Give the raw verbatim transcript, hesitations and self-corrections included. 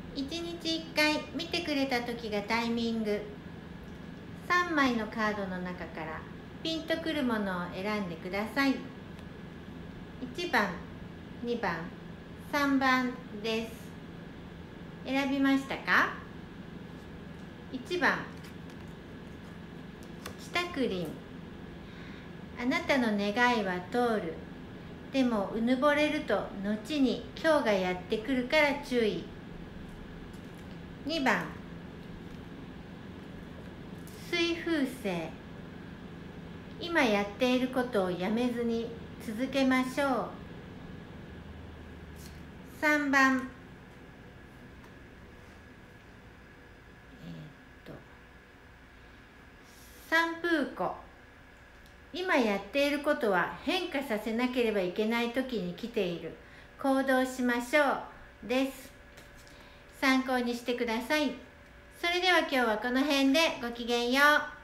いちにちいっかい見てくれた時がタイミング。さんまいのカードの中からピンとくるものを選んでください。いちばん、にばん、さんばんです。選びましたか？いちばん、シタクリン。あなたの願いは通る。でもうぬぼれると後に今日がやってくるから注意。にばん、水風星。今やっていることをやめずに続けましょう。さんばん、えー、っと三風湖。今やっていることは変化させなければいけない時に来ている。行動しましょうです。参考にしてください。それでは今日はこの辺でごきげんよう。